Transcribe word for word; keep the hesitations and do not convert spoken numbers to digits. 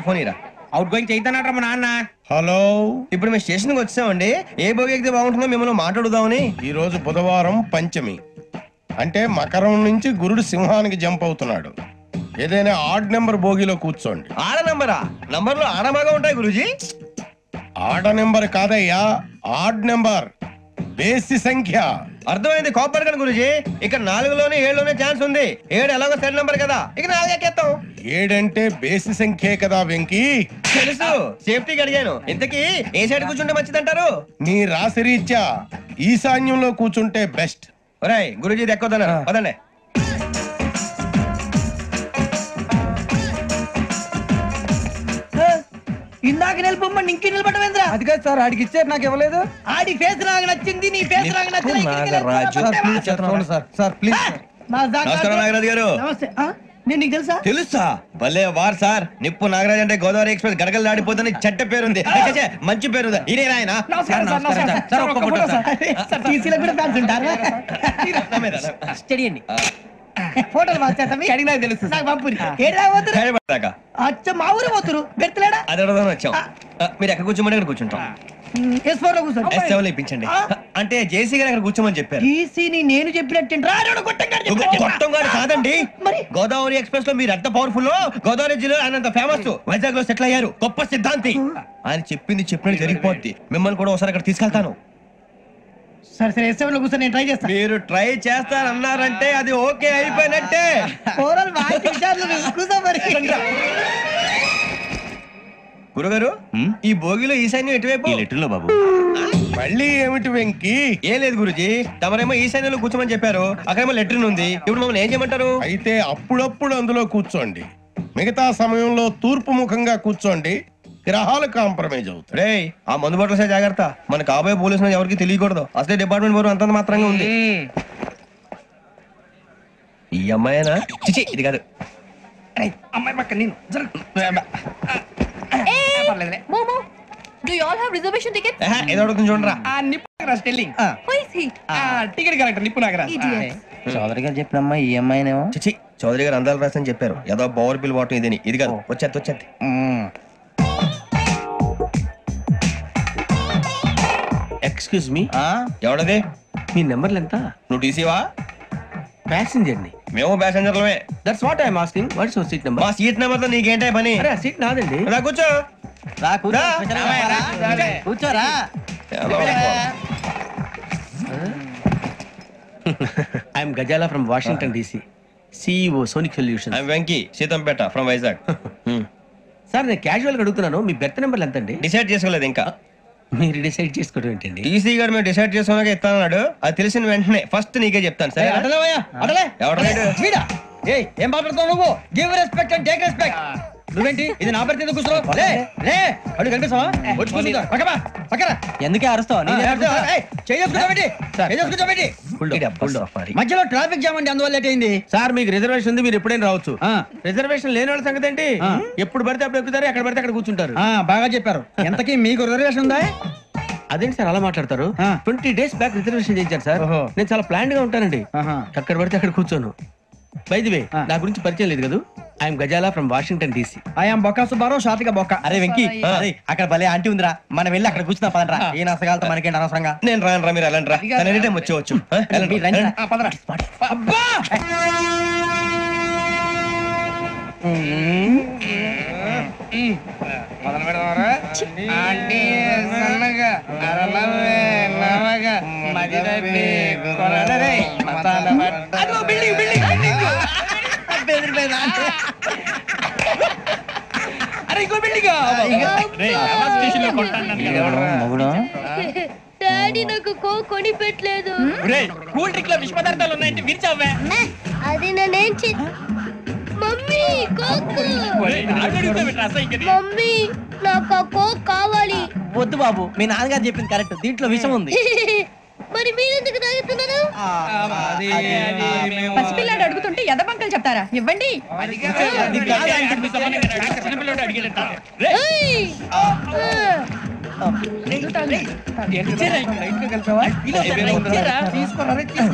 Phone ఇరా. Outgoing చేద్దానట్రా మా నాన్న. హలో, ఇప్పుడు మేము స్టేషన్కి వచ్చామండి. ఏ బోగి ఎక్కితే బాగుంటుందో మిమ్మల్ని మాట్లాడుదామని. ఈ రోజు బుధవారం పంచమి, అంటే మకరం నుంచి గురుడు సింహానికి జంప్ అవుతున్నాడు. ఏదైనా ఆడ్ నెంబర్ బోగిలో కూర్చోండి. ఆడ నంబరా? నంబర్లు ఆడ బాగా ఉంటాయి గురూజీ. ఆడ నెంబర్ కాదయ్యా, ఆడ్ నెంబర్, బేసి సంఖ్య. అర్థమైంది, కాపర్ కానీ గురూజీ. ఇక్కడ నాలుగులోనే ఏడులోనే ఛాన్స్ ఉంది. ఏడు ఎలాగో సెడ్ నంబర్ కదా, ఇక నాలుగు ఎక్కేస్తాం. ఏడంటే బేసి సంఖ్యే కదా వెంకీ. తెలుసు, సేఫ్టీకి అడిగాను. ఇంతకీ ఏ సైడ్ కూర్చుంటే మంచిదంటారు? నీ రాశి రీత్యా ఈశాన్యంలో కూర్చుంటే బెస్ట్. ఒరేయ్ గురూజీ దెక్కొద్దన్నారు, పదండి. ఇందాక నిలబొమ్మని ఇంకే నిలబడమేంద్రా? అది కాదు సార్, ఆడికి ఇచ్చారు, నాకు ఇవ్వలేదు. ఆడి ఫేస్ నాకు నచ్చింది, నీ ఫేస్ నాకు నచ్చింది. Sir please. నమస్కారం నాగరాజు గారు. నమస్తే. ఆ? నేను నీకు తెలుసా? తెలుసా? భలే వార్ సార్. నిప్పు నాగరాజ్ అంటే గోదావరి ఎక్స్ప్రెస్ గడగలు దాడిపోతుంది చెడ్డ పేరుంది. ఛే, మంచి పేరుంది. ఇదే ఆయన. నమస్కారం సార్, నమస్కారం సార్. ఒక్క ఫోటో సార్. సార్ టీసీలో కూడా ఫ్యాన్స్ ఉంటారా? స్టడీ అండి. ఫోటోలు మార్చేస్తాం. అడిగి నాకు తెలుసు. నాకు పంపుని. ఏడా పోతురు? హైదరాబాద్. అచ్చా, మా ఊరు పోతురు. పెడతలేడా? అది అడగదామని వచ్చాం. మీరు ఎక్కడ కూర్చోమని అక్కడ కూర్చుంటాం. ఎస్ ఫోర్ లో కూర్చోండి. ఎస్ సెవెన్ లో ఇప్పించండి. అంటే జేసీ గారు అక్కడ కూర్చోమని చెప్పారు. టీసీని నేను చెప్పినట్టు గొట్టం గారు కాదండి. మరి గోదావరి ఎక్స్ప్రెస్ లో మీరు ఎంత పవర్ఫుల్, గోదావరి జిల్లా ఆయన ఫేమస్. వైజాగ్ లో సెటిల్ అయ్యారు, గొప్ప సిద్ధాంతి. ఆయన చెప్పింది చెప్పినట్టు జరిగిపోద్ది. మిమ్మల్ని కూడా ఒకసారి అక్కడ తీసుకెళ్తాను. సరే సరే, ఎస్ సెవెన్ లో కూర్చొని నేను ట్రై చేస్తాను. మీరు ట్రై చేస్తారన్నారంటే అది ఓకే అయిపోయినట్టే. గురుగారు, ఈ భోగిలో ఈశాన్యం ఎటువైపు? లెటర్లో బాబు. మళ్ళీ ఏమిటి వెంకీ? ఏం లేదు గురుజీ, తమరేమో ఈశాన్యంలో కూర్చోమని చెప్పారు. అక్కడేమో లెటర్ ఉంది. ఇప్పుడు మమ్మల్ని ఏం చేయమంటారు? అయితే అప్పుడప్పుడు అందులో కూర్చోండి, మిగతా సమయంలో తూర్పు ముఖంగా కూర్చోండి. గ్రహాలు కాంప్రమైజ్ అవుతాయి. రే, ఆ మందు బట్టలసే జాగ్రత్త. మన కాబోయే పోలీసులు ఎవరికి తెలియకూడదు. అసలే డిపార్ట్మెంట్ బోరు అంతంత మాత్రంగా ఉంది. ఈ అమ్మాయినా? చిచి, ఇది కాదు. అమ్మాయి పక్క నేను. Momo, do you all have reservation tickets? ఏహే, ఏదో అడుగుతుంది చూడరా. నిప్పు Nagaraj telling. Who is he? Ticket collector నిప్పు నాగరాజ్. Idiots. చౌదరి గారు చెప్పినమ్మా ఈ అమ్మాయినేమో. చిచి, చౌదరి గారు అందాలు రాసని చెప్పారు. ఏదో బోర్ బిల్ వాటం ఇదని. ఇది కాదు, వచ్చేది వచ్చేది. Excuse me, ఎవడది? మీ నెంబర్లు ఎంత? నువ్వు టీసీవా? ప్యాసింజర్ ని. మేము ప్యాసెంజర్లమే. That's what I'm asking. What's your seat number? మా సీట్ నెంబర్ తో నీకేంటే పని? అరే ఆ సీట్ నాదండి. రా కూర్చో. రా కూర్చో. రా. కూర్చోరా. I'm Gazala from Washington DC, CEO Sonic Solutions. I'm Venky, Seethampeta from Vizag. Sir నేను క్యాజువల్ గా అడుగుతున్నాను, మీ బెర్త్ నెంబర్లు ఎంత అండి? డిసైడ్ చేసుకోలేదు ఇంకా. మీరు డిసైడ్ చేసుకోవడం ఏంటండి? టీసీ గారు మేము డిసైడ్ చేసుకున్నాక ఇస్తానన్నాడు. అది తెలిసిన వెంటనే ఫస్ట్ నీకే చెప్తాను. సరే ఏం మాట్లాడుతావు నువ్వు? Give respect and take respect. నువ్వేంటి ఇది నా పరిస్థితి కూర్చున్నావు? అడుగు కనిపిస్తావా? ఎందుకే అరుస్తావు? మధ్యలో ట్రాఫిక్ జామ్ అండి, అందువల్ల లేట్ అయింది. సార్ మీకు రిజర్వేషన్ ఉంది, మీరు ఎప్పుడైనా రావచ్చు. రిజర్వేషన్ లేని వాళ్ళ సంగతి ఏంటి? ఎప్పుడు పడితే అప్పుడు ఎక్కుతారు, ఎక్కడ పడితే అక్కడ కూర్చుంటారు. బాగా చెప్పారు. ఎంతకీ మీకు రిజర్వేషన్ ఉందా? అదేంటి సార్ అలా మాట్లాడతారు? ట్వంటీ డేస్ బ్యాక్ రిజర్వేషన్ చేయించారు సార్. నేను చాలా ప్లాన్ గా ఉంటానండి, అక్కడ పడితే అక్కడ కూర్చోను. బై ది వే, నా గురించి పరిచయం లేదు కదా. I'm Gazala from Washington DC. I'm బొక్క సుబ్బారావు, షాతిక బొక్క. అరే వెంకీ, అక్కడ భలే ఆంటీ ఉందిరా, మనం వెళ్ళి అక్కడ కూర్చున్నా పదరా. ఏ నసగాలతో మనకేంటి అనవసరంగా. నేను రాను రా, మీరు వెళ్ళండి రా. తన ఎనీ టైం వచ్చేవచ్చు. డాడీ నాకు కో కొని పెట్టలేదు. కూల్ డ్రింక్ లో విష పదార్థాలు ఉన్నాయంటే విరిచావే. అది నేనేం చే మమ్మీ కోక్. మమ్మీ నాకు కోక్ కావాలి. వద్దు బాబు, మీ నాన్నగారు చెప్పింది కరెక్ట్, దీంట్లో విషయం ఉంది. మరి మీరెందుకు తాగుతున్నారు? పసిపిల్లాడు అడుగుతుంటే ఎదబంకలు చెప్తారా? ఇవ్వండి. తీసుకోరా.